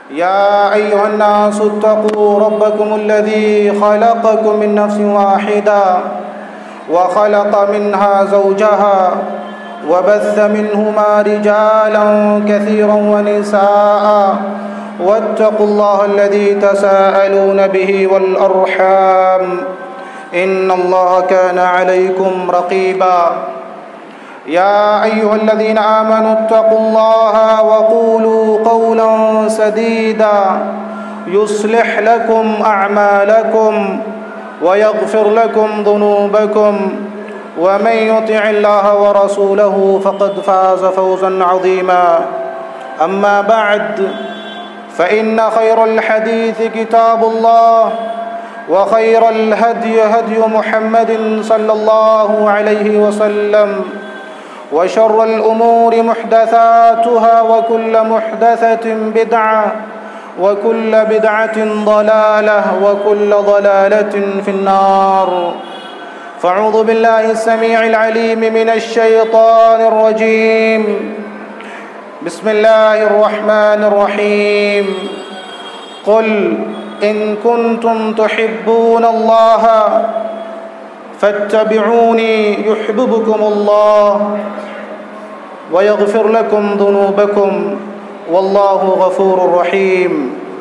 يا أيها الناس اتقوا ربكم الذي خلقكم من نفس واحدة وخلق منها زوجها وبث منهما رجالا كثيرا ونساء واتقوا الله الذي تساءلون به والأرحام إن الله كان عليكم رقيبا يا أيها الذين آمنوا اتقوا الله وقولوا قولا سديدا يصلح لكم أعمالكم ويغفر لكم ذنوبكم ومن يطع الله ورسوله فقد فاز فوزا عظيما أما بعد فإن خير الحديث كتاب الله وخير الهدي هدي محمد صلى الله عليه وسلم وشر الأمور محدثاتها وكل محدثة بدعة وكل بدعة ضلالة وكل ضلالة في النار فأعوذ بالله السميع العليم من الشيطان الرجيم بسم الله الرحمن الرحيم قل إن كنتم تحبون الله فاتبعوني يحببكم الله ويغفر لكم ذنوبكم والله غفور رحیم۔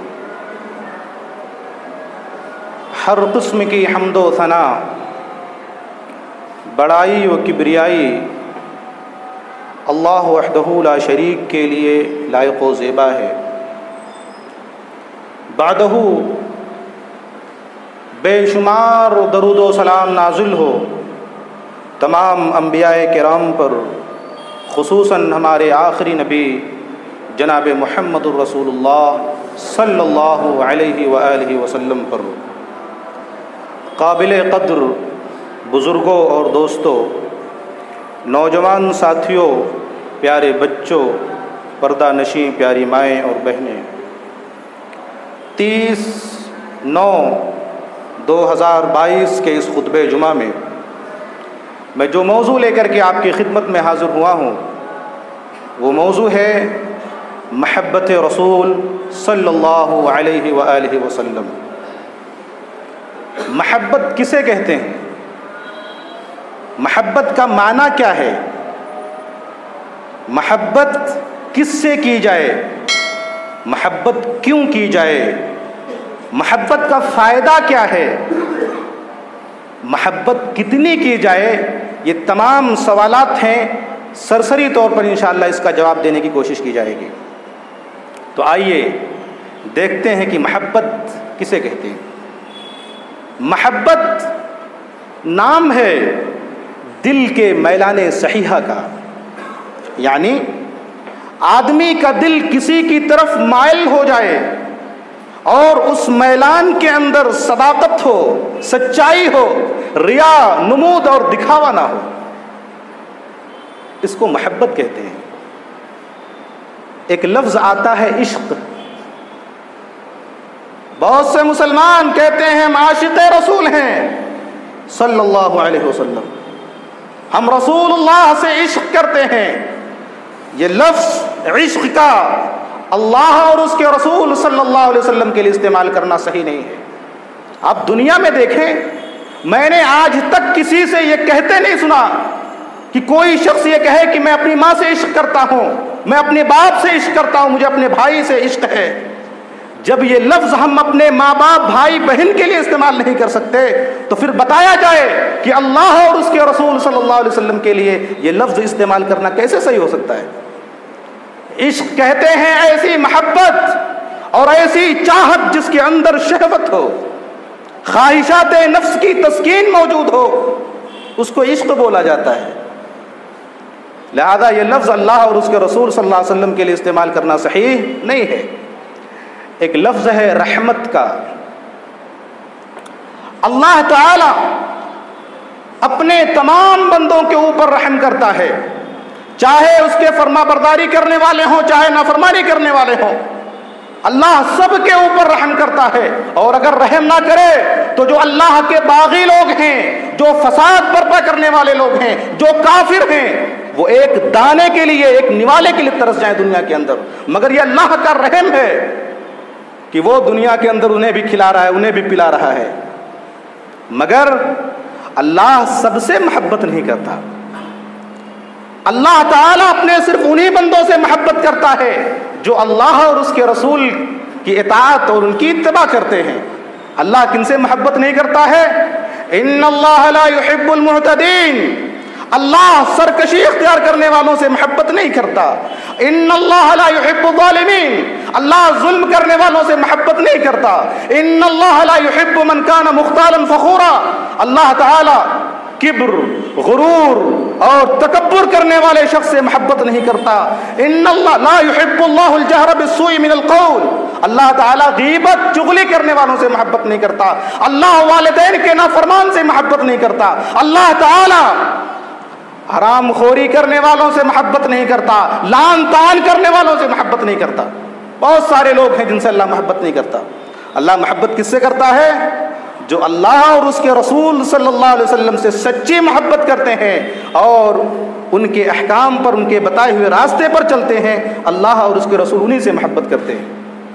ہر قسم کی حمد و ثنا، بڑائی و کبریائی اللہ وحدہ لا شریک کے لیے لائق و زیبا ہے۔ بعدہ بے شمار درود و سلام نازل ہو تمام انبیاء کرام پر، خصوصاً ہمارے آخری نبی جناب محمد الرسول اللہ صلی اللہ علیہ وآلہ وسلم پر۔ قابل قدر بزرگوں اور دوستوں، نوجوان ساتھیوں، پیارے بچوں، پردہ نشیں پیاری مائیں اور بہنیں، 30/9/2022 کے اس خطبہ جمعہ میں جو موضوع لے کر کے آپ کی خدمت میں حاضر ہوا ہوں، وہ موضوع ہے محبت رسول صلی اللہ علیہ وآلہ وسلم۔ محبت کسے کہتے ہیں؟ محبت کا معنی کیا ہے؟ محبت کس سے کی جائے؟ محبت کیوں کی جائے؟ محبت کا فائدہ کیا ہے؟ محبت کتنی کی جائے؟ یہ تمام سوالات ہیں، سرسری طور پر انشاءاللہ اس کا جواب دینے کی کوشش کی جائے گی۔ تو آئیے دیکھتے ہیں کہ محبت کسے کہتے ہیں۔ محبت نام ہے دل کے میلان صحیحہ کا، یعنی آدمی کا دل کسی کی طرف مائل ہو جائے اور اس میلان کے اندر صداقت ہو، سچائی ہو، ریا، نمود اور دکھاوا نہ ہو، اس کو محبت کہتے ہیں۔ ایک لفظ آتا ہے عشق۔ بہت سے مسلمان کہتے ہیں ہم عاشق رسول ہیں صلی اللہ علیہ وسلم، ہم رسول اللہ سے عشق کرتے ہیں۔ یہ لفظ عشق کا اللہ اور اس کے رسول صلی اللہ علیہ وسلم کے لیے استعمال کرنا صحیح نہیں ہے۔ آپ دنیا میں دیکھیں، میں نے آج تک کسی سے یہ کہتے نہیں سنا کہ کوئی شخص یہ کہے کہ میں اپنی ماں سے عشق کرتا ہوں، میں اپنے باپ سے عشق کرتا ہوں، مجھے اپنے بھائی سے عشق ہے۔ جب یہ لفظ ہم اپنے ماں باپ، بھائی بہن کے لیے استعمال نہیں کر سکتے تو پھر بتایا جائے کہ اللہ اور اس کے رسول صلی اللہ علیہ وسلم کے لیے یہ لفظ استعمال کرنا کیسے صحیح ہو سکتا ہے؟ عشق کہتے ہیں ایسی محبت اور ایسی چاہت جس کے اندر شہوت ہو، خواہشات نفس کی تسکین موجود ہو، اس کو عشق بولا جاتا ہے۔ لہذا یہ لفظ اللہ اور اس کے رسول صلی اللہ علیہ وسلم کے لیے استعمال کرنا صحیح نہیں ہے۔ ایک لفظ ہے رحمت کا۔ اللہ تعالی اپنے تمام بندوں کے اوپر رحم کرتا ہے، چاہے اس کے فرما برداری کرنے والے ہوں چاہے نافرمانی کرنے والے ہوں، اللہ سب کے اوپر رحم کرتا ہے۔ اور اگر رحم نہ کرے تو جو اللہ کے باغی لوگ ہیں، جو فساد برپا کرنے والے لوگ ہیں، جو کافر ہیں، وہ ایک دانے کے لیے، ایک نوالے کے لیے ترس جائیں دنیا کے اندر، مگر یہ اللہ کا رحم ہے۔ کہ وہ دنیا کے اندر انہیں بھی کھلا رہا ہے، انہیں بھی پلا رہا ہے، مگر اللہ سب سے محبت نہیں کرتا۔ اللہ تعالیٰ اپنے صرف انہی بندوں سے محبت کرتا ہے جو اللہ اور اس کے رسول کی اطاعت اور ان کی اتباع کرتے ہیں۔ اللہ کن سے محبت نہیں کرتا ہے؟ ان اللہ لا يحب المعتدین، اللہ سرکشی اختیار کرنے والوں سے محبت نہیں کرتا۔ ان اللہ لا يحب الظالمین، اللہ ظلم کرنے والوں سے محبت نہیں کرتا۔ ان اللہ لا يحب من كان مختالا فخورا، اللہ تعالی کبر، غرور اور تکبر کرنے والے شخص سے محبت نہیں کرتا۔ ان اللہ لا يحب اللہ الجہر بالسوء من القول، اللہ تعالیٰ غیبت چغلی کرنے والوں سے محبت نہیں کرتا۔ اللہ والدین کے نافرمان سے محبت نہیں کرتا۔ اللہ تعالیٰ حرام خوری کرنے والوں سے محبت نہیں کرتا، لعن طعن کرنے والوں سے محبت نہیں کرتا۔ بہت سارے لوگ ہیں جن سے اللہ محبت نہیں کرتا۔ اللہ محبت کس سے کرتا ہے؟ جو اللہ اور اس کے رسول صلی اللہ علیہ وسلم سے سچی محبت کرتے ہیں اور ان کے احکام پر، ان کے بتائے ہوئے راستے پر چلتے ہیں، اللہ اور اس کے رسول انہی سے محبت کرتے ہیں۔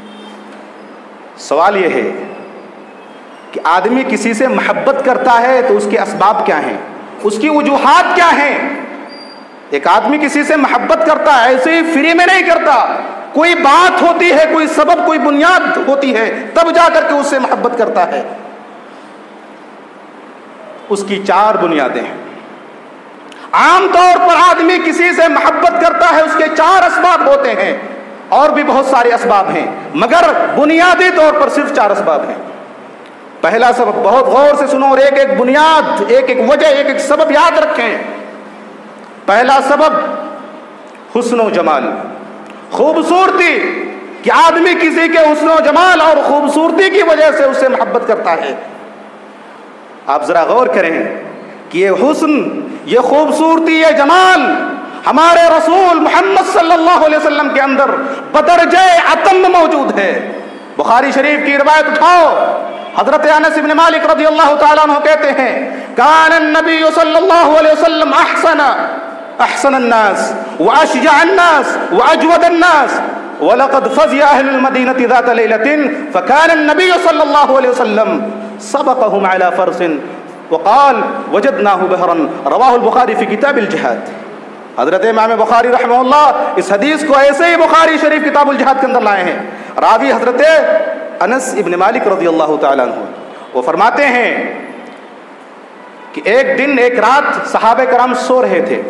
سوال یہ ہے کہ آدمی کسی سے محبت کرتا ہے تو اس کے اسباب کیا ہیں، اس کی وجوہات کیا ہیں؟ ایک آدمی کسی سے محبت کرتا ہے ایسے ہی فری میں نہیں کرتا، کوئی بات ہوتی ہے، کوئی سبب، کوئی بنیاد ہوتی ہے، تب جا کر کے اس سے محبت کرتا ہے۔ اس کی 4 بنیادیں ہیں۔ عام طور پر آدمی کسی سے محبت کرتا ہے، اس کے 4 اسباب ہوتے ہیں، اور بھی بہت سارے اسباب ہیں، مگر بنیادی طور پر صرف 4 اسباب ہیں۔ پہلا سبب، بہت غور سے سنو اور ایک ایک بنیاد، ایک ایک وجہ، ایک ایک سبب یاد رکھیں۔ پہلا سبب حسن و جمال، خوبصورتی، کہ آدمی کسی کے حسن و جمال اور خوبصورتی کی وجہ سے اس سے محبت کرتا ہے۔ آپ ذرا غور کریں کہ یہ حسن، یہ خوبصورتی، یہ جمال ہمارے رسول محمد صلی اللہ علیہ وسلم کے اندر بدرجہ اتم موجود ہے۔ بخاری شریف کی روایت اٹھاؤ، حضرت انس بن مالک رضی اللہ تعالیٰ عنہ کہتے ہیں کان النبی صلی اللہ علیہ وسلم احسن الناس واشجع الناس واجود الناس ولقد فزع اهل المدينة ذات ليلة فكان النبي صلى الله عليه وسلم سبقهم على فرس وقال وجدناه بهرا رواه البخاری في کتاب الجہاد۔ حضرت امام بخاری رحمہ اللہ اس حدیث کو ایسے ہی بخاری شریف کتاب الجہاد کے اندر لائے ہیں۔ راوی حضرت انس ابن مالک رضی اللہ تعالیٰ عنہ، وہ فرماتے ہیں کہ ایک دن ایک رات صحابہ کرام سو رہے تھے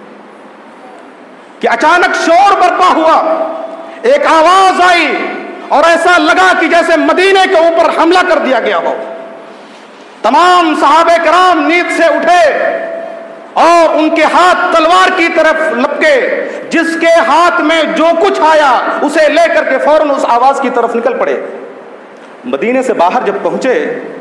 کہ اچانک شور برپا ہوا، ایک آواز آئی اور ایسا لگا کہ جیسے مدینے کے اوپر حملہ کر دیا گیا ہو۔ تمام صحابہ کرام نیند سے اٹھے اور ان کے ہاتھ تلوار کی طرف لپکے، جس کے ہاتھ میں جو کچھ آیا اسے لے کر کے فوراً اس آواز کی طرف نکل پڑے۔ مدینے سے باہر جب پہنچے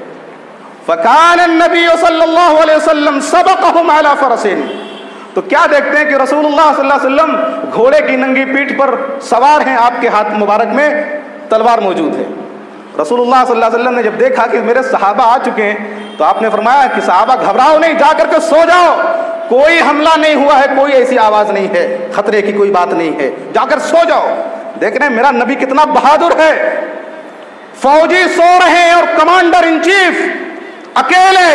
فکان النبی صلی اللہ علیہ وسلم سبقہم علی فرسین، تو کیا دیکھتے ہیں کہ رسول اللہ صلی اللہ علیہ وسلم گھوڑے کی ننگی پیٹھ پر سوار ہیں، آپ کے ہاتھ مبارک میں تلوار موجود ہے۔ رسول اللہ صلی اللہ علیہ وسلم نے جب دیکھا کہ میرے صحابہ آ چکے ہیں تو آپ نے فرمایا کہ صحابہ گھبراؤ نہیں، جا کر کے سو جاؤ، کوئی حملہ نہیں ہوا ہے، کوئی ایسی آواز نہیں ہے، خطرے کی کوئی بات نہیں ہے، جا کر سو جاؤ۔ دیکھ رہے ہیں میرا نبی کتنا بہادر ہے، فوجی سو رہے ہیں اور کمانڈر ان چیف اکیلے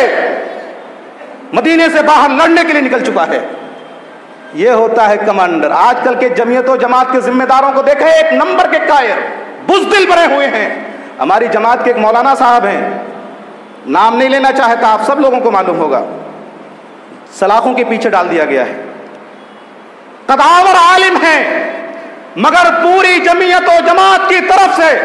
مدینے سے باہر لڑنے کے لیے نکل چکا ہے۔ یہ ہوتا ہے کمانڈر۔ آج کل کے جمعیت و جماعت کے ذمہ داروں کو دیکھیں، ایک نمبر کے قائر، بزدل بنے ہوئے ہیں۔ ہماری جماعت کے ایک مولانا صاحب ہیں، نام نہیں لینا چاہتا، آپ سب لوگوں کو معلوم ہوگا، سلاخوں کے پیچھے ڈال دیا گیا ہے، قداور عالم ہیں، مگر پوری جمعیت و جماعت کی طرف سے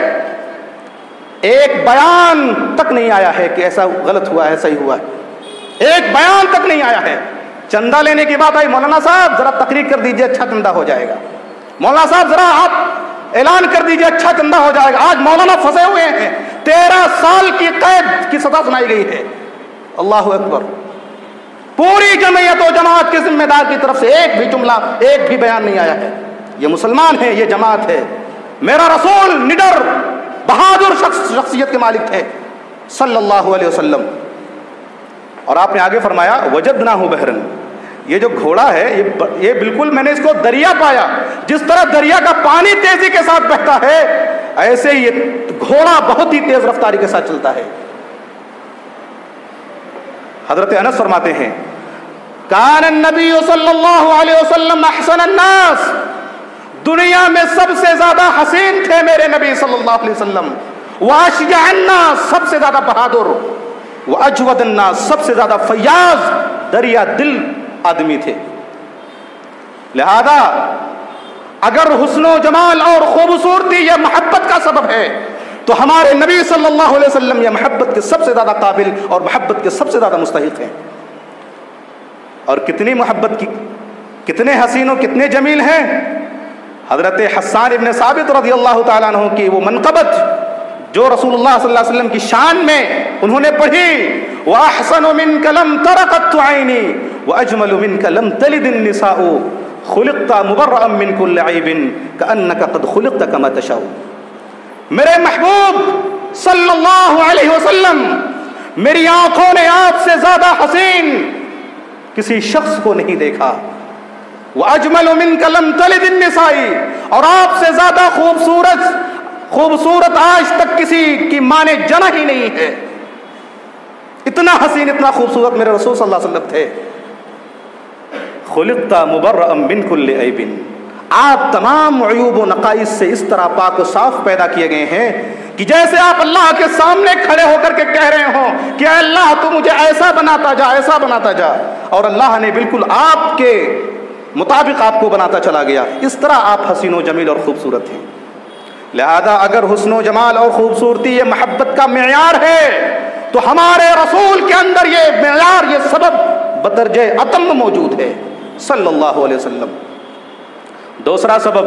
ایک بیان تک نہیں آیا ہے کہ ایسا غلط ہوا ہے، صحیح ہوا ہے، ایک بیان تک نہیں آیا ہے۔ چندہ لینے کی بات آئی، مولانا صاحب ذرا تقریر کر دیجئے، اچھا چندہ ہو جائے گا، مولانا صاحب ذرا آپ اعلان کر دیجئے، اچھا چندہ ہو جائے گا۔ آج مولانا پھنسے ہوئے ہیں، 13 سال کی قید کی سزا سنائی گئی ہے۔ اللہ اکبر۔ پوری جمعیت و جماعت کے ذمہ دار کی طرف سے ایک بھی جملہ، ایک بھی بیان نہیں آیا ہے۔ یہ مسلمان ہے، یہ جماعت ہے۔ میرا رسول نڈر بہادر شخصیت کے مالک تھے صلی اللہ علیہ وسلم۔ اور آپ نے آگے فرمایا وجدناہ بحرن، یہ جو گھوڑا ہے یہ بالکل میں نے اس کو دریا پایا، جس طرح دریا کا پانی تیزی کے ساتھ بہتا ہے، ایسے ہی یہ گھوڑا بہت ہی تیز رفتاری کے ساتھ چلتا ہے۔ حضرت انس فرماتے ہیں کان النبی صلی اللہ علیہ وسلم احسن الناس، دنیا میں سب سے زیادہ حسین تھے میرے نبی صلی اللہ علیہ وسلم، واشجع الناس، سب سے زیادہ بہادر، واجود الناس، سب سے زیادہ فیاض دریا دل آدمی تھے۔ لہذا اگر حسن و جمال اور خوبصورتی یہ محبت کا سبب ہے تو ہمارے نبی صلی اللہ علیہ وسلم یہ محبت کے سب سے زیادہ قابل اور محبت کے سب سے زیادہ مستحق ہیں۔ اور کتنی محبت کی، کتنے حسین و کتنے جمیل ہیں۔ حضرت حسان ابن ثابت رضی اللہ تعالیٰ عنہ کی وہ منقبت جو رسول اللہ صلی اللہ علیہ وسلم کی شان میں انہوں نے پڑھی، وَأَحْسَنُ مِنْكَ لَمْ تَرَ قَطُّ عَيْنِي وَأَجْمَلُ مِنْكَ لَمْ تَلِدِ النِّسَاءُ خُلِقْتَ مُبَرَّأً مِنْ كُلِّ عَيْبٍ كَأَنَّكَ قَدْ خُلِقْتَ كَمَا تَشَاءُ۔ میرے محبوب صلی اللہ علیہ وسلم، میری آنکھوں نے آپ سے زیادہ حسین کسی شخص کو نہیں دیکھا۔ وَأَجْمَلُ مِنْكَ لَمْ تَلِدِ النِّسَاءِ، اور آپ سے زیادہ خوبصورت آج تک کسی کی ماں نے جنا ہی نہیں ہے۔ اتنا حسین، اتنا خوبصورت میرے رسول صلی اللہ علیہ وسلم تھے۔ خلقت مبرأ من کل عیب، آپ تمام عیوب و نقائص سے اس طرح پاک و صاف پیدا کیے گئے ہیں کہ جیسے آپ اللہ کے سامنے کھڑے ہو کر کے کہہ رہے ہوں کہ اے اللہ تو مجھے ایسا بناتا جا، ایسا بناتا جا، اور اللہ نے بالکل آپ کے مطابق آپ کو بناتا چلا گیا۔ اس طرح آپ حسین و جمیل اور خوبصورت ہیں۔ لہذا اگر حسن و جمال اور خوبصورتی یہ محبت کا معیار ہے تو ہمارے رسول کے اندر یہ معیار، یہ سبب بدرجہ اتم موجود ہے صلی اللہ علیہ وسلم۔ دوسرا سبب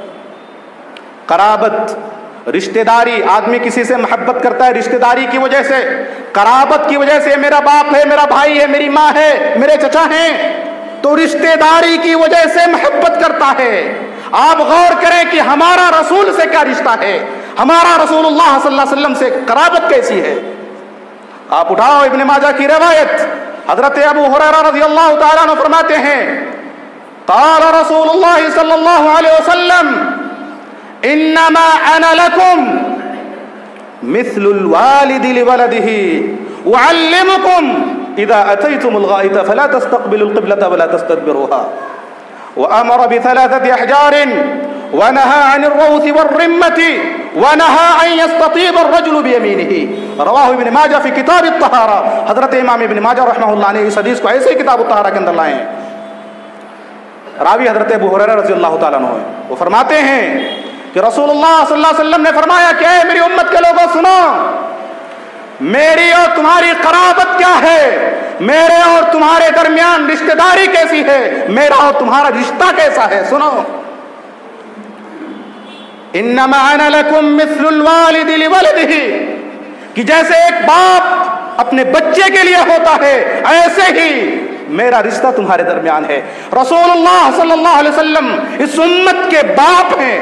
قرابت، رشتہ داری۔ آدمی کسی سے محبت کرتا ہے رشتہ داری کی وجہ سے، قرابت کی وجہ سے، میرا باپ ہے، میرا بھائی ہے، میری ماں ہے، میرے چچا ہیں، تو رشتہ داری کی وجہ سے محبت کرتا ہے۔ آپ غور کریں کہ ہمارا رسول سے کیا رشتہ ہے، ہمارا رسول اللہ صلی اللہ علیہ وسلم سے قرابت کیسی ہے۔ آپ اٹھاؤ ابن ماجہ کی روایت، حضرت ابو ہریرہ رضی اللہ تعالیٰ عنہ فرماتے ہیں قال رسول اللہ صلی اللہ علیہ وسلم انما انا لکم مثل الوالد لولده اعلمکم اذا اتیتم الغائط فلا تستقبلوا القبلة ولا تستدبروها وامر بثلاثة احجار ونهى عن الروث والرمة ونهى ان يستطيب الرجل بيمينه رواہ ابن ماجہ فی کتاب الطہارہ۔ حضرت امام ابن ماجہ رحمہ اللہ نے اس حدیث کو ایسے ہی کتاب الطہارہ کے اندر لائے ہیں۔ راوی حضرت ابو ہریرہ رضی اللہ تعالیٰ عنہ ہے، وہ فرماتے ہیں کہ رسول اللہ صلی اللہ علیہ وسلم نے فرمایا کہ اے میری امت کے لوگوں سنو، میری اور تمہاری قرابت کیا ہے، میرے اور تمہارے درمیان رشتہ داری کیسی ہے، میرا اور تمہارا رشتہ کیسا ہے، سنو۔ انما انا لکم مثل الوالد لولده، کہ جیسے ایک باپ اپنے بچے کے لیے ہوتا ہے ایسے ہی میرا رشتہ تمہارے درمیان ہے۔ رسول اللہ صلی اللہ علیہ وسلم اس امت کے باپ ہیں،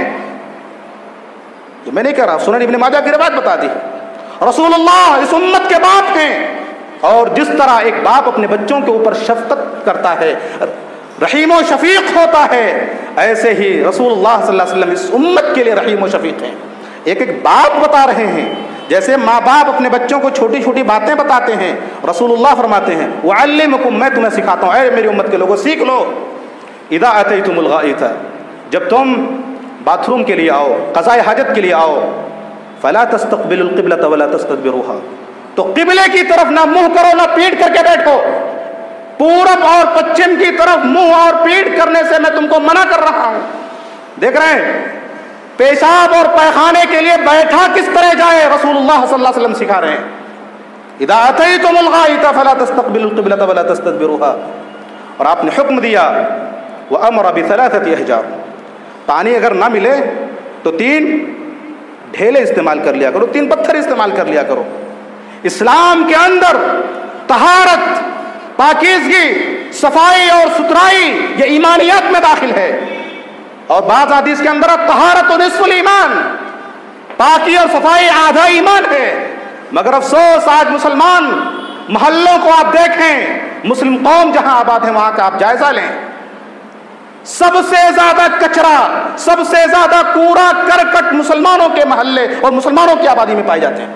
یہ میں نہیں کہہ رہا، سنن ابن ماجہ کی روایت بتا دی، رسول اللہ اس امت کے باپ ہیں۔ اور جس طرح ایک باپ اپنے بچوں کے اوپر شفقت کرتا ہے، رحیم و شفیق ہوتا ہے، ایسے ہی رسول اللہ صلی اللہ علیہ وسلم اس امت کے لیے رحیم و شفیق ہیں۔ ایک ایک بات بتا رہے ہیں، جیسے ماں باپ اپنے بچوں کو چھوٹی چھوٹی باتیں بتاتے ہیں، رسول اللہ فرماتے ہیں وَعَلِّمُكُم، میں تمہیں سکھاتا ہوں، اے میری امت کے لوگوں سیکھ لو، اِذَا أَتَيْتُمُ الْغَائِطَ، جب تم باتھ روم کے لیے آؤ، قضاء حاجت کے لیے آؤ، فَلَا تَسْتَقْبِلُوا الْقِبْلَةَ وَلَا تَسْتَدْبِرُوهَا، تو قبلے کی طرف نہ منہ کرو نہ پیٹ کر کے بیٹھو، پورب اور پچھم کی طرف منہ اور پیٹ کرنے سے میں تم کو منع کر رہا ہوں۔ دیکھ رہے ہیں پیشاب اور پیخانے کے لیے بیٹھا کس طرح جائے، رسول اللہ صلی اللہ علیہ وسلم سکھا رہے ہیں اذا اتیتم الغائط فلا تستقبلوا القبلة ولا تستدبروها، اور آپ نے حکم دیا وامر بثلاثة احجار، پانی اگر نہ ملے تو 3 ڈھیلے استعمال کر لیا کرو، 3 پتھر استعمال کر لیا کرو۔ اسلام کے اندر طہارت، پاکیزگی، صفائی اور ستھرائی یہ ایمانیات میں داخل ہے، اور بعض حدیث کے اندر طہارت و نصف الایمان، پاکی اور صفائی آدھا ایمان ہے۔ مگر افسوس آج مسلمان محلوں کو آپ دیکھیں، مسلم قوم جہاں آباد ہیں وہاں کا آپ جائزہ لیں، سب سے زیادہ کچرا، سب سے زیادہ کوڑا کرکٹ مسلمانوں کے محلے اور مسلمانوں کی آبادی میں پائے جاتے ہیں۔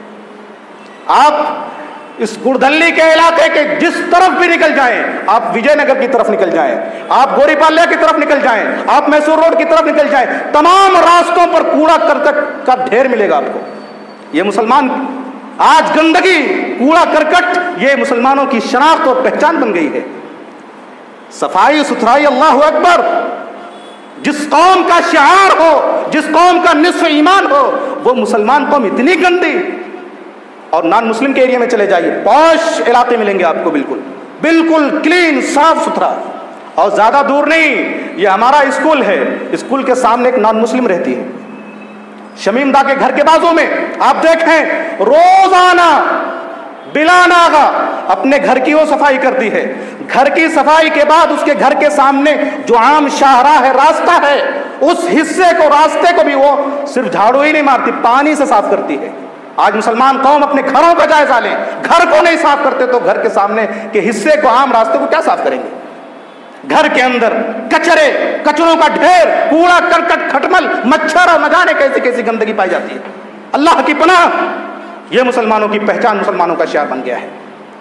آپ اس گردلی کے علاقے کے جس طرف بھی نکل جائیں، آپ وجے نگر کی طرف نکل جائیں، آپ گوری پالیہ کی طرف نکل جائیں، آپ میسور روڈ کی طرف نکل جائیں، تمام راستوں پر کوڑا کرکٹ کا ڈھیر ملے گا آپ کو۔ یہ مسلمان آج گندگی، کوڑا کرکٹ یہ مسلمانوں کی شناخت اور پہچان بن گئی ہے۔ صفائی ستھرائی، اللہ اکبر، جس قوم کا شعار ہو، جس قوم کا نصف ایمان ہو، وہ مسلمان قوم اتنی گندی۔ اور نان مسلم کے ایریا میں چلے جائیے، پوش علاقے ملیں گے آپ کو، بالکل بالکل کلین، صاف ستھرا۔ اور زیادہ دور نہیں، یہ ہمارا اسکول ہے، اسکول کے سامنے ایک نان مسلم رہتی ہے، شمیم دا کے گھر کے بازو میں۔ آپ دیکھیں روزانہ بلا ناغہ اپنے گھر کی وہ صفائی کرتی ہے۔ گھر کی صفائی کے بعد اس کے گھر کے سامنے جو عام شاہراہ ہے، راستہ ہے، اس حصے کو، راستے کو بھی وہ صرف جھاڑو ہی نہیں مارتی، پانی سے صاف کرتی ہے۔ آج مسلمان قوم اپنے گھروں کا جائزہ لیں، گھر کو نہیں صاف کرتے تو گھر کے سامنے کے حصے کو، عام راستے کو کیا صاف کریں گے؟ گھر کے اندر کچرے، کچروں کا ڈھیر، کوڑا کرکٹ، کھٹمل، مچھر اور نہ جانے کیسی کیسی گندگی پائی جاتی ہے۔ اللہ کی پناہ، یہ مسلمانوں کی پہچان، مسلمانوں کا شعار بن گیا ہے۔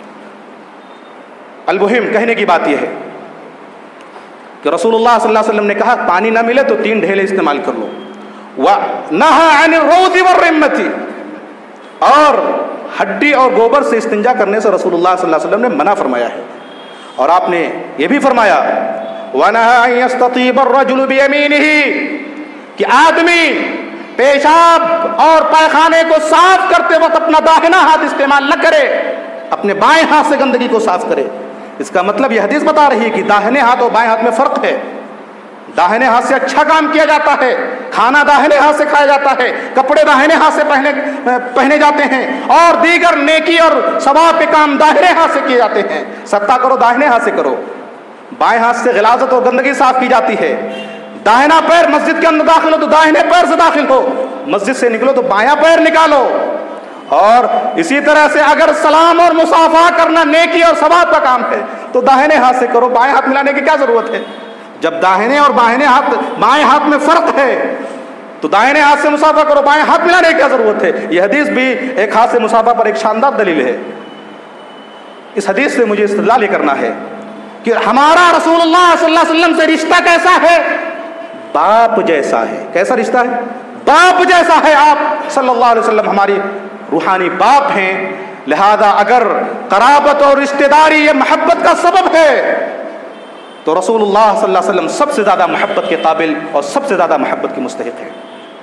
المہم کہنے کی بات یہ ہے کہ رسول اللہ صلی اللہ علیہ وسلم نے کہا پانی نہ ملے تو 3 ڈھیلے استعمال کر لو۔ وَنَهَى عَنِ الرَّوْثِ وَالرِّمَّةِ، اور ہڈی اور گوبر سے استنجا کرنے سے رسول اللہ صلی اللہ علیہ وسلم نے منع فرمایا ہے۔ اور آپ نے یہ بھی فرمایا وَنَهَى أَن يَسْتَطِيبَ الرَّجُلُ بِيَمِينِهِ، کہ آدمی پیشاب اور پائخانے کو صاف کرتے وقت اپنا داہنا ہاتھ استعمال نہ کرے، اپنے بائیں ہاتھ سے گندگی کو صاف کرے۔ اس کا مطلب یہ حدیث بتا رہی ہے کہ داہنے ہاتھ اور بائیں ہاتھ میں فرق ہے۔ داہنے ہاتھ سے اچھا کام کیا جاتا ہے، کھانا داہنے ہاتھ سے کھایا جاتا ہے، کپڑے داہنے ہاتھ سے پہنے جاتے ہیں، اور دیگر نیکی اور ثواب کے کام داہنے ہاتھ سے کیے جاتے ہیں۔ صدقہ کرو داہنے ہاتھ سے کرو، بائیں ہاتھ سے غلاظت اور گندگی صاف کی جاتی ہے۔ داہنا پیر مسجد کے اندر داخل ہو تو داہنے پیر سے داخل ہو، مسجد سے نکلو تو بایاں پیر نکالو۔ اور اسی طرح سے اگر سلام اور مصافحہ کرنا نیکی اور ثواب کا کام ہے تو داہنے ہاتھ سے کرو، بائیں ہاتھ ملانے کی کیا ضرورت ہے؟ جب داہنے اور بائیں ہاتھ میں فرق ہے تو داہنے ہاتھ سے مصافحہ کرو، بائیں ہاتھ ملانے کی کیا ضرورت ہے؟ یہ حدیث بھی ایک ہاتھ سے مصافحہ پر ایک شاندار دلیل ہے۔ اس حدیث سے مجھے استدلال یہ کرنا ہے کہ ہمارا رسول اللہ صلی اللہ علیہ وسلم سے رشتہ کیسا ہے؟ باپ جیسا ہے۔ کیسا رشتہ ہے؟ باپ جیسا ہے۔ آپ صلی اللہ علیہ وسلم ہماری روحانی باپ ہیں، لہذا اگر قرابت اور رشتہ داری یہ محبت کا سبب ہے تو رسول اللہ صلی اللہ علیہ وسلم سب سے زیادہ محبت کے قابل اور سب سے زیادہ محبت کے مستحق ہے۔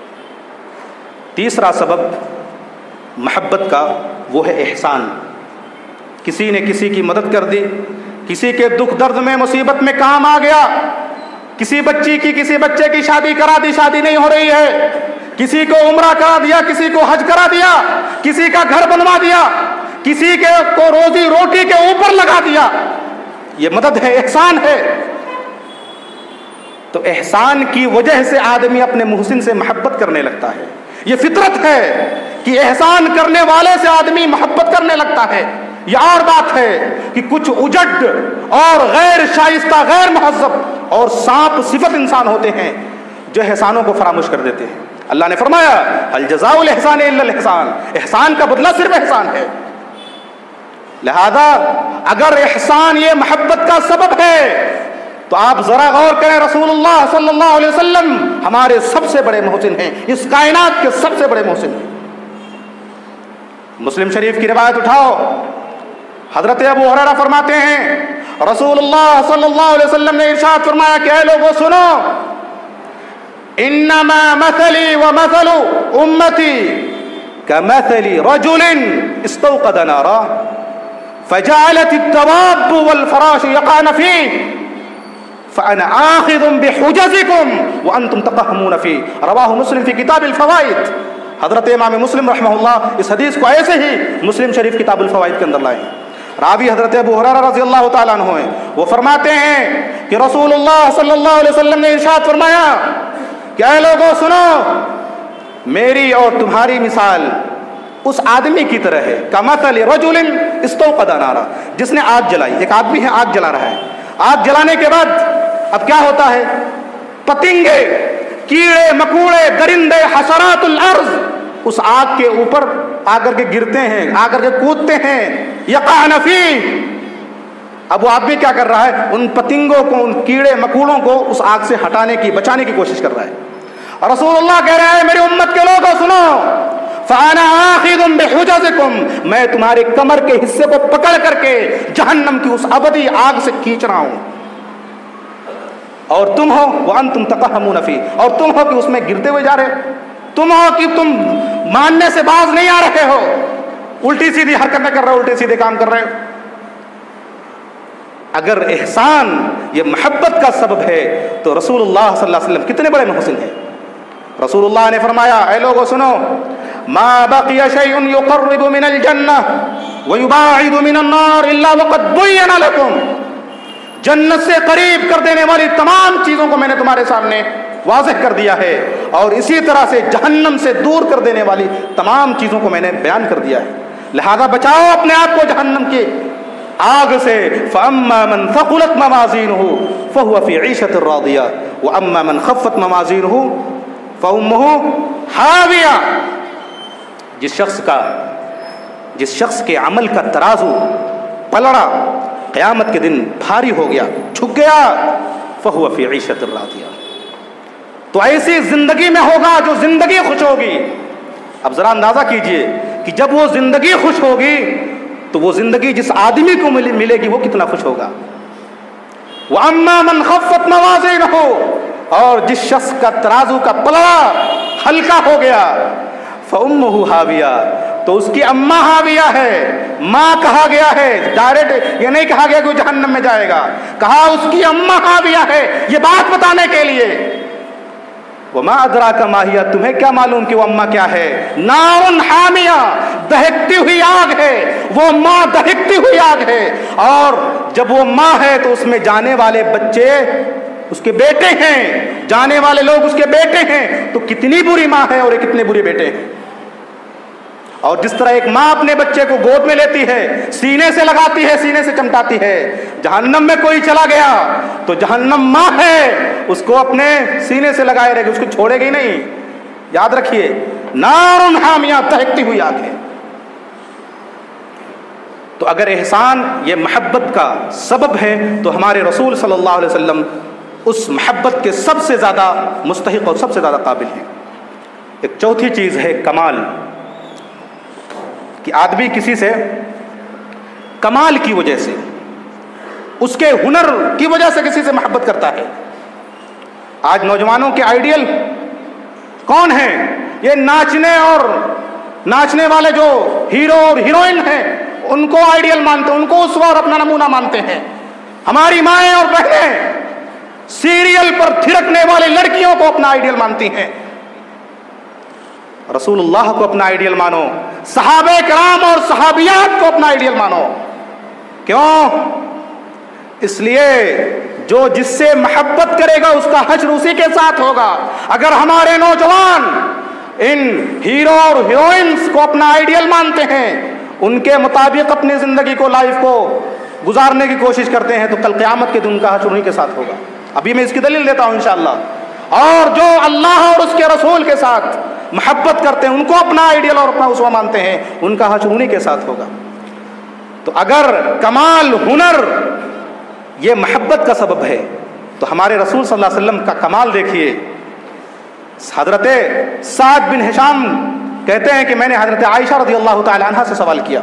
تیسرا سبب محبت کا وہ ہے احسان۔ کسی نے کسی کی مدد کر دی، کسی کے دکھ درد میں مصیبت میں کام آ گیا، کسی بچی کی کسی بچے کی شادی کرا دی، شادی نہیں ہو رہی ہے، کسی کو عمرہ کرا دیا، کسی کو حج کرا دیا، کسی کا گھر بنوا دیا، کسی کو روزی روٹی کے اوپر لگا دیا، یہ مدد ہے، احسان ہے۔ تو احسان کی وجہ سے آدمی اپنے محسن سے محبت کرنے لگتا ہے۔ یہ فطرت ہے کہ احسان کرنے والے سے آدمی محبت کرنے لگتا ہے۔ یہ اور بات ہے کہ کچھ اجڈ اور غیر شائستہ، غیر مہذب اور سانپ صفت انسان ہوتے ہیں جو احسانوں کو فراموش کر دیتے ہیں۔ اللہ نے فرمایا هل جزاء الاحسان الا الاحسان، احسان کا بدلہ صرف احسان ہے۔ لہذا اگر احسان یہ محبت کا سبب ہے تو آپ ذرا غور کریں، رسول اللہ صلی اللہ علیہ وسلم ہمارے سب سے بڑے محسن ہیں، اس کائنات کے سب سے بڑے محسن ہیں۔ مسلم شریف کی روایت اٹھاؤ، حضرت ابو ہریرہ فرماتے ہیں رسول اللہ صلی اللہ علیہ وسلم نے ارشاد فرمایا کہ اے لوگوں سنو، انما مثلی ومثل امتی كمثل رجل استوقد نارا فجعلت الدواب والفراش يقعن فيه فأنا آخذ بحجزكم وأنتم تقهمون فيه، رواہ مسلم فی کتاب الفوائد۔ حضرت امام مسلم رحمہ اللہ اس حدیث کو ایسے ہی مسلم شریف کتاب الفوائد کے اندر لائے ہیں۔ راوی حضرت ابو ہریرہ رضی اللہ تعالیٰ عنہ ہیں، وہ فرماتے ہیں کہ رسول اللہ صلی اللہ علیہ وسلم نے ارشاد فرمایا کہ اے لوگوں سنو، میری اور تمہاری مثال اس آدمی کی طرح ہے کمثل رجل استوقد نارا، جس نے آگ جلائی۔ ایک آدمی ہے آگ جلا رہا ہے، آگ جلانے کے بعد اب کیا ہوتا ہے؟ پتنگے، کیڑے مکوڑے، درندے، حشرات الارض اس آگ کے اوپر آ کر کے گرتے ہیں، آ کر کے کودتے ہیں، یقعن فیہ۔ اب وہ آدمی کیا کر رہا ہے؟ ان پتنگوں کو، ان کیڑے مکوڑوں کو اس آگ سے ہٹانے کی، بچانے کی کوشش کر رہا ہے۔ اور رسول اللہ کہہ رہے ہیں میری امت کے لوگوں سنو، فَأَنَا آخِذٌ بِحُجَزِكُمْ، میں تمہارے کمر کے حصے کو پکڑ کر کے جہنم کی اس ابدی آگ سے کھینچ رہا ہوں، اور تم ہو وَأَنْتُمْ تَقَحَّمُونَ فِيهِ، اور تم ہو کہ اس میں گرتے ہوئے جا رہے، تم ہو کہ تم ماننے سے باز نہیں آ رہے ہو، الٹی سیدھی حرکتیں کر رہے ہو، الٹے سیدھے کام کر رہے ہو۔ اگر احسان یہ محبت کا سبب ہے تو رسول اللہ صلی اللہ علیہ وسلم کتنے بڑے محسن ہیں۔ رسول اللہ نے فرمایا اے لوگوں سنو، ما بقی شیء یقرب من الجنہ ویباعد من النار الا وقد بین لکم، جنت سے قریب کر دینے والی تمام چیزوں کو میں نے تمہارے سامنے واضح کر دیا ہے، اور اسی طرح سے جہنم سے دور کر دینے والی تمام چیزوں کو میں نے بیان کر دیا ہے، لہذا بچاؤ اپنے آپ کو جہنم کی آگ سے۔ فَأَمَّا مَنْ ثَقُلَتْ مَوَازِينُهُ فَهُوَ فِي عِيشَةٍ رَاضِيَةٍ وَأَمَّا مَنْ خَفَّتْ مَوَازِينُهُ فَأُمُّهُ حَاوِيَةٌ، جس شخص کے عمل کا ترازو پلڑا قیامت کے دن بھاری ہو گیا، جھک گیا، فَهُوَ فِي عِيشَةٍ رَاضِيَةٍ، تو ایسی زندگی میں ہوگا جو زندگی خوش ہوگی۔ اب ذرا اندازہ کیجئے کہ جب وہ زندگی خوش ہوگی تو وہ زندگی جس آدمی کو ملے گی وہ کتنا خوش ہوگا۔ وَأَمَّا مَنْ خَفَّتْ مَوَازِينُهُ، اور جس شخص کا ترازو کا پلڑا ہلکا ہو گیا، فَأُمُّهُ حَاوِيَةٌ، تو اس کی اماں حاویہ ہے۔ ماں کہا گیا ہے، ڈائریکٹ یہ نہیں کہا گیا کہ وہ جہنم میں جائے گا، کہا اس کی اماں حاویہ ہے، یہ بات بتانے کے لیے۔ وَمَا أَدْرَاكَ مَا هِيَ، تمہیں کیا معلوم کہ وہ اماں کیا ہے؟ نَارٌ حَامِيَةٌ، دہکتی ہوئی آگ ہے، وہ ماں دہکتی ہوئی آگ ہے، اور جب وہ ماں ہے تو اس میں جانے والے بچے اس کے بیٹے ہیں، جانے والے لوگ اس کے بیٹے ہیں، تو کتنی بری ماں ہے اور یہ کتنے برے بیٹے ہیں۔ اور جس طرح ایک ماں اپنے بچے کو گود میں لیتی ہے، سینے سے لگاتی ہے، سینے سے چمٹاتی ہے، جہنم میں کوئی چلا گیا تو جہنم ماں ہے، اس کو اپنے سینے سے لگائے رہے گی، اس کو چھوڑے گی نہیں۔ یاد رکھیے، نار حامیہ، دہکتی ہوئی آگ ہے۔ تو اگر احسان یہ محبت کا سبب ہے تو ہمارے رسول صلی اللہ علیہ وسلم اس محبت کے سب سے زیادہ مستحق اور سب سے زیادہ قابل ہیں۔ ایک چوتھی چیز ہے کمال، کہ آدمی کسی سے کمال کی وجہ سے، اس کے ہنر کی وجہ سے کسی سے محبت کرتا ہے۔ آج نوجوانوں کے آئیڈیل کون ہیں؟ یہ ناچنے والے جو ہیرو اور ہیروئن ہیں ان کو آئیڈیل مانتے ہیں، ان کو اسوہ اور اپنا نمونہ مانتے ہیں۔ ہماری مائیں اور بہنیں سیریل پر تھرکنے والی لڑکیوں کو اپنا آئیڈیل مانتی ہیں۔ رسول اللہ کو اپنا آئیڈیل مانو، صحابہ کرام اور صحابیات کو اپنا آئیڈیل مانو۔ کیوں؟ اس لیے جو جس سے محبت کرے گا اس کا حشر اسی کے ساتھ ہوگا۔ اگر ہمارے نوجوان ان ہیرو اور ہیروئنز کو اپنا آئیڈیل مانتے ہیں، ان کے مطابق اپنی زندگی کو، لائف کو گزارنے کی کوشش کرتے ہیں، تو کل قیامت کے دن کا حشر انہی کے ساتھ ہوگا۔ ابھی میں اس کی دلیل دیتا ہوں انشاءاللہ۔ اور جو اللہ اور اس کے رسول کے ساتھ محبت کرتے ہیں، ان کو اپنا آئیڈیل اور اپنا اسوہ مانتے ہیں، ان کا حشر انہی کے ساتھ ہوگا۔ تو اگر کمال، ہنر یہ محبت کا سبب ہے تو ہمارے رسول صلی اللہ علیہ وسلم کا کمال دیکھیے۔ حضرت سعد بن ہشام کہتے ہیں کہ میں نے حضرت عائشہ رضی اللہ تعالی عنہا سے سوال کیا،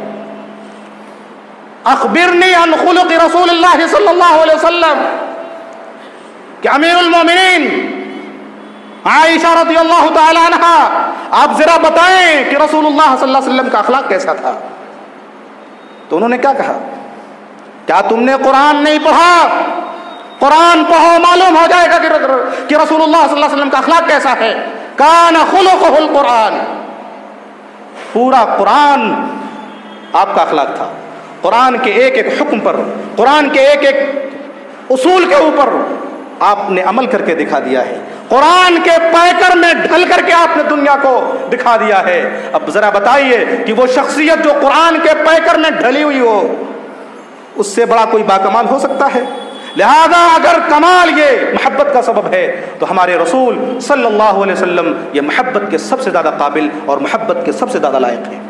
اخبرنی عن خلق رسول اللہ صلی اللہ علیہ وسلم، کہ امیر المومنین عائشہ رضی اللہ تعالی عنہا آپ ذرا بتائیں کہ رسول اللہ صلی اللہ علیہ وسلم کا اخلاق کیسا تھا۔ تو انہوں نے کیا کہا؟ کیا تم نے قرآن نہیں پڑھا؟ قرآن پڑھو، معلوم ہو جائے گا کہ رسول اللہ صلی اللہ علیہ وسلم کا اخلاق کیسا ہے۔ کان خلقہ القرآن، پورا قرآن آپ کا اخلاق تھا۔ قرآن کے ایک ایک حکم پر، قرآن کے ایک ایک اصول کے اوپر آپ نے عمل کر کے دکھا دیا ہے، قرآن کے پیکر میں ڈھل کر کے آپ نے دنیا کو دکھا دیا ہے۔ اب ذرا بتائیے کہ وہ شخصیت جو قرآن کے پیکر میں ڈھلی ہوئی ہو، اس سے بڑا کوئی باکمال ہو سکتا ہے؟ لہذا اگر کمال یہ محبت کا سبب ہے تو ہمارے رسول صلی اللہ علیہ وسلم یہ محبت کے سب سے زیادہ قابل اور محبت کے سب سے زیادہ لائق ہیں۔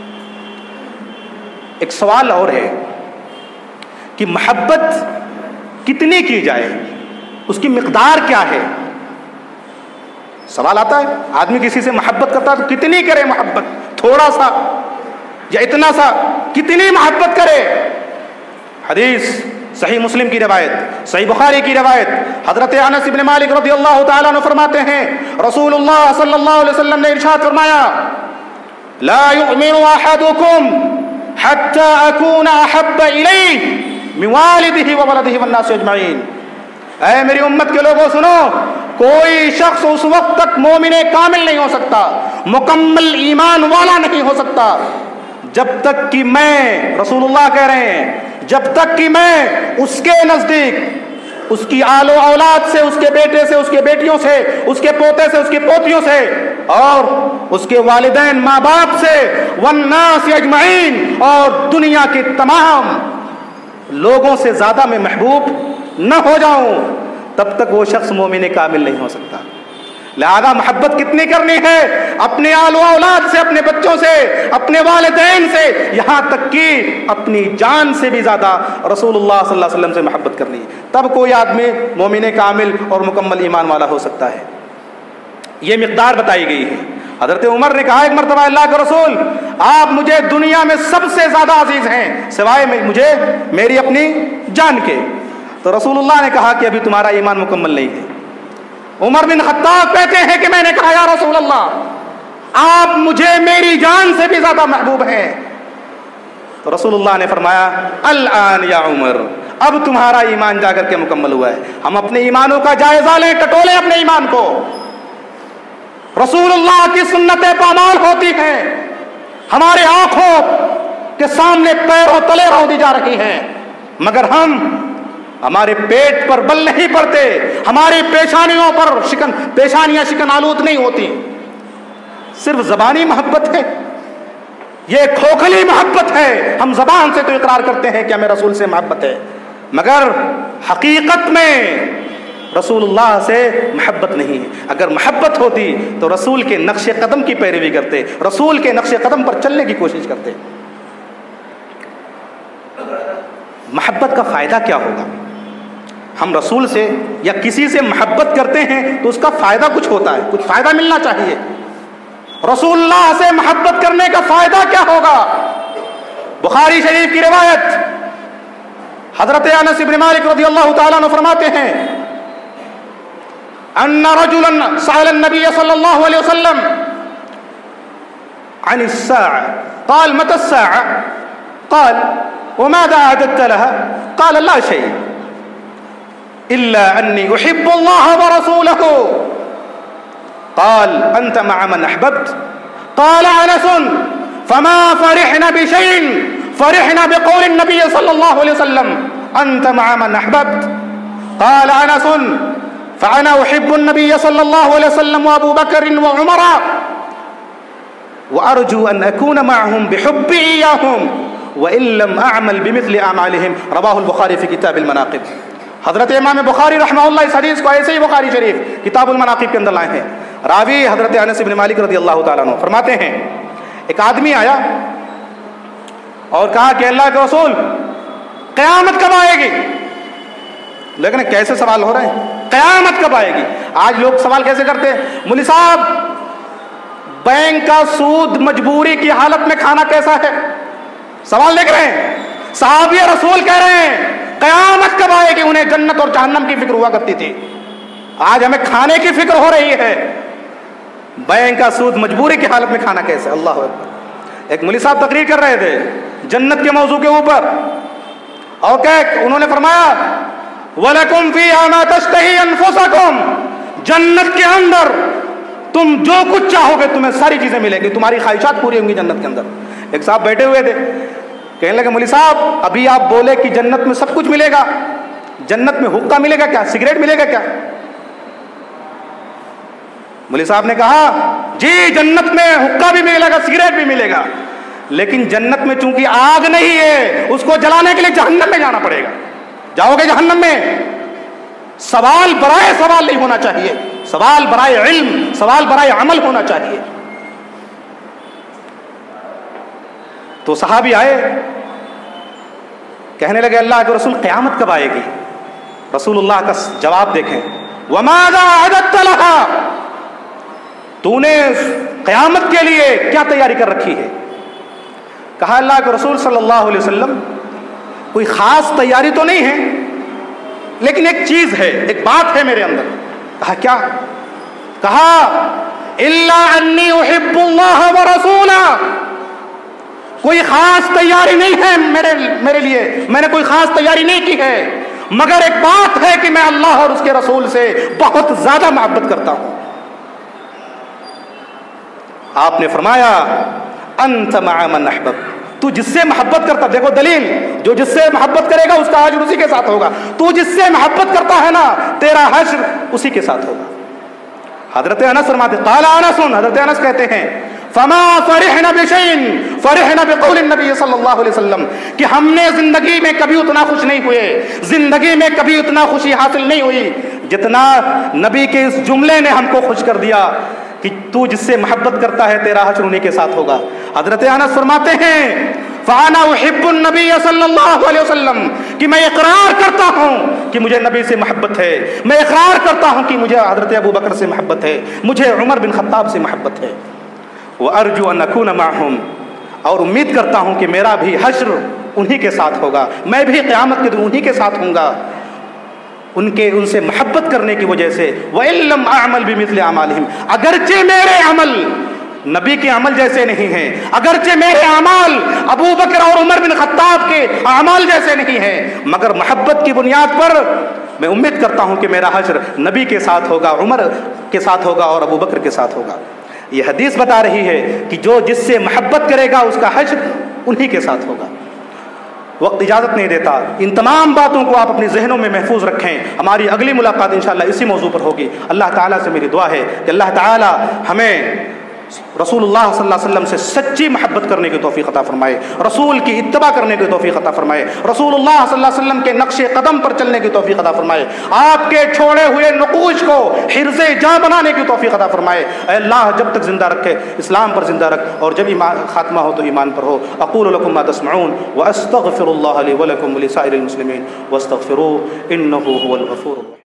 ایک سوال اور ہے کہ محبت کتنی کی جائے، اس کی مقدار کیا ہے؟ سوال آتا ہے، آدمی کسی سے محبت کرتا ہے تو کتنی کرے محبت؟ تھوڑا سا یا اتنا سا؟ کتنی محبت کرے؟ حدیث صحیح مسلم کی روایت، صحیح بخاری کی روایت، حضرت انس بن مالک رضی اللہ تعالیٰ عنہ فرماتے ہیں رسول اللہ صلی اللہ علیہ وسلم نے ارشاد فرمایا لا یؤمن احدکم حتی اکون احب الیہ من والدہ وولدہ والناس اجمعین۔ اے میری امت کے لوگوں سنو، کوئی شخص اس وقت تک مومن کامل نہیں ہو سکتا، مکمل ایمان والا نہیں ہو سکتا، جب تک کہ میں، رسول اللہ کہہ رہے ہیں، جب تک کہ میں اس کے نزدیک، اس کی آل و اولاد سے، اس کے بیٹے سے، اس کے بیٹیوں سے، اس کے پوتے سے، اس کی پوتیوں سے، اور اس کے والدین ماں باپ سے، والناس اجمعین، اور دنیا کے تمام لوگوں سے زیادہ میں محبوب نہ ہو جاؤں، تب تک وہ شخص مومن کامل نہیں ہو سکتا۔ لہذا محبت کتنی کرنی ہے؟ اپنے آل و اولاد سے، اپنے بچوں سے، اپنے والدین سے، یہاں تک کہ اپنی جان سے بھی زیادہ رسول اللہ صلی اللہ علیہ وسلم سے محبت کرنی ہے، تب کوئی آدمی مومن کامل اور مکمل ایمان والا ہو سکتا ہے۔ یہ مقدار بتائی گئی ہے۔ حضرت عمر نے کہا ایک مرتبہ اللہ کے رسول، آپ مجھے دنیا میں سب سے زیادہ عزیز ہیں سوائے مجھے میری اپنی جان کے۔ تو رسول اللہ نے کہا کہ ابھی تمہارا ایمان مکمل نہیں ہے۔ عمر بن خطاب کہتے ہیں کہ میں نے کہا یا رسول اللہ، آپ مجھے میری جان سے بھی زیادہ محبوب ہیں۔ تو رسول اللہ نے فرمایا الآن یا عمر، اب تمہارا ایمان جا کر کے مکمل ہوا ہے۔ ہم اپنے ایمانوں کا جائزہ لیں، ٹٹولیں اپنے ایمان کو۔ رسول اللہ کی سنتیں پامال ہوتی ہیں، ہمارے آنکھوں کے سامنے پیروں تلے رون دی جا رہی ہیں، مگر ہمارے پیٹ پر بل نہیں پڑتے، ہماری پیشانیوں پر پیشانیاں شکن آلود نہیں ہوتی۔ صرف زبانی محبت ہے، یہ کھوکھلی محبت ہے۔ ہم زبان سے تو اقرار کرتے ہیں کہ ہمیں رسول سے محبت ہے، مگر حقیقت میں رسول اللہ سے محبت نہیں ہے۔ اگر محبت ہوتی تو رسول کے نقش قدم کی پیروی کرتے، رسول کے نقش قدم پر چلنے کی کوشش کرتے۔ محبت کا فائدہ کیا ہوگا؟ ہم رسول سے یا کسی سے محبت کرتے ہیں تو اس کا فائدہ کچھ ہوتا ہے، کچھ فائدہ ملنا چاہیے۔ رسول اللہ سے محبت کرنے کا فائدہ کیا ہوگا؟ بخاری شریف کی روایت، حضرت انس بن مالک رضی اللہ تعالیٰ عنہ فرماتے ہیں ان رجلا سأل النبي صلى الله عليه وسلم عن الساعة قال متى الساعة؟ قال وماذا أعددت لها؟ قال لا شيء إلا أني أحب الله ورسوله. قال أنت مع من أحببت؟ قال أنس فما فرحنا بشيء فرحنا بقول النبي صلى الله عليه وسلم أنت مع من أحببت. قال أنس فأنا أحب النبي صلى الله عليه وسلم وأبو بكر وعمر وأرجو أن أكون معهم بحبي إياهم وإن لم أعمل بمثل أعمالهم. رواه البخاري في كتاب المناقب. حضرت امام بخاری رحمہ اللہ اس حدیث کو ایسے ہی بخاری شریف کتاب المناقب کے اندر لائے ہیں. راوی حضرت انس بن مالک رضی اللہ تعالیٰ عنہ فرماتے ہیں ایک آدمی آیا اور کہا کہ اللہ کے رسول قیامت کب آئے گی؟ لیکن کیسے سوال ہو رہے ہیں، قیامت کب آئے گی؟ آج لوگ سوال کیسے کرتے ہیں، مولوی صاحب بینک کا سود مجبوری کی حالت میں کھانا کیسا ہے؟ سوال دیکھ رہے ہیں. صحابی رسول کہہ رہے ہیں قیامت کب آئے گی؟ انہیں جنت اور جہنم کی فکر ہوا کرتی تھی، آج ہمیں کھانے کی فکر ہو رہی ہے. بینک کا سود مجبوری کی حالت میں کھانا کیسے؟ اللہ اکبر. ایک مولوی صاحب تقریر کر رہے تھے جنت کے موضوع کے اوپر اور انہوں نے فرمایا وَلَكُمْ فِيهَا مَا تَشْتَهِي أَنفُسَكُمْ، جنت کے اندر تم جو کچھ چاہو گے تمہیں ساری چیزیں ملیں گی، تمہاری خواہشات پوری ہوں گی جنت کے اندر. ایک صاحب بیٹھے ہوئے تھے، کہنے لگے مولوی صاحب ابھی آپ بولے کہ جنت میں سب کچھ ملے گا، جنت میں حقہ ملے گا کیا، سگریٹ ملے گا کیا؟ مولوی صاحب نے کہا جی جنت میں حقہ بھی ملے گا، سگریٹ بھی ملے گا، لیکن جنت میں چونکہ آگ نہیں ہے اس کو جلانے کے لیے جہنم میں جانا پڑے گا. جاؤ گے جہنم میں۔ سوال برائے سوال نہیں ہونا چاہیے، سوال برائے علم، سوال برائے عمل ہونا چاہیے۔ تو صحابی آئے، کہنے لگے اللہ کے رسول قیامت کب آئے گی؟ رسول اللہ کا جواب دیکھیں، وَمَاذَا أَعْدَدتَّ لَهَا، تو نے قیامت کے لیے کیا تیاری کر رکھی ہے؟ کہا اللہ کے رسول صلی اللہ علیہ وسلم کوئی خاص تیاری تو نہیں ہے، لیکن ایک چیز ہے، ایک بات ہے میرے اندر۔ کہا کیا؟ کہا إِلَّا أَنِّي أُحِبُّ اللَّهَ وَرَسُولَهُ، کوئی خاص تیاری نہیں ہے میرے لیے، میں نے کوئی خاص تیاری نہیں کی ہے، مگر ایک بات ہے کہ میں اللہ اور اس کے رسول سے بہت زیادہ محبت کرتا ہوں۔ آپ نے فرمایا انت مع من احبب، تو جس سے محبت کرتا، دیکھو دلیل، جو جس سے محبت کرے گا اس کا اجر اسی کے ساتھ ہوگا، تو جس سے محبت کرتا ہے نا تیرا حشر اسی کے ساتھ ہوگا۔ حضرت انس فرماتے، قال انس، حضرت انس کہتے ہیں فما فرحنا بشيء فرحنا بقول النبي صلی اللہ علیہ وسلم، کہ ہم نے زندگی میں کبھی اتنا خوش نہیں ہوئے، زندگی میں کبھی اتنا خوشی حاصل نہیں ہوئی جتنا نبی کے اس جملے نے ہم کو خوش کر دیا کہ تو جس سے محبت کرتا ہے تیرا حشر انہی کے ساتھ ہوگا۔ حضرت انس فرماتے ہیں فانا احب النبی صلی اللہ علیہ وسلم، کہ میں اقرار کرتا ہوں کہ مجھے نبی سے محبت ہے، میں اقرار کرتا ہوں کہ مجھے حضرت ابو بکر سے محبت ہے، مجھے عمر بن خطاب سے محبت ہے، وارجو ان اکون معهم، اور امید کرتا ہوں کہ میرا بھی حشر انہی کے ساتھ ہوگا، میں بھی قیامت کے دن انہی کے ساتھ ہوں گا، ان سے محبت کرنے کی وجہ سے۔ وَإِن لَّمْ أَعْمَلْ بِمِثْلِ أَعْمَالِهِمْ، اگرچہ میرے عمل نبی کے عمل جیسے نہیں ہیں، اگرچہ میرے اعمال ابو بکر اور عمر بن خطاب کے اعمال جیسے نہیں ہیں، مگر محبت کی بنیاد پر میں امید کرتا ہوں کہ میرا حشر نبی کے ساتھ ہوگا، عمر کے ساتھ ہوگا اور ابو بکر کے ساتھ ہوگا۔ یہ حدیث بتا رہی ہے کہ جو جس سے محبت کرے گا اس کا حشر انہی کے ساتھ ہوگا۔ وقت اجازت نہیں دیتا، ان تمام باتوں کو آپ اپنے ذہنوں میں محفوظ رکھیں۔ ہماری اگلی ملاقات انشاءاللہ اسی موضوع پر ہوگی۔ اللہ تعالیٰ سے میری دعا ہے کہ اللہ تعالیٰ ہمیں رسول اللہ صلی اللہ علیہ وسلم سے سچی محبت کرنے کی توفیق عطا فرمائے، رسول کی اتباع کرنے کی توفیق عطا فرمائے، رسول اللہ صلی اللہ علیہ وسلم کے نقش قدم پر چلنے کی توفیق عطا فرمائے، آپ کے چھوڑے ہوئے نقوش کو حرز جاں بنانے کی توفیق عطا فرمائے۔ اے اللہ جب تک زندہ رکھے اسلام پر زندہ رکھ، اور جب ایمان خاتمہ ہو تو ایمان پر ہو۔ اقول لکم ما تسمعون واستغفر اللہ لی ولکم ولسائر المسلمین واستغفروہ انہ هو الغفور۔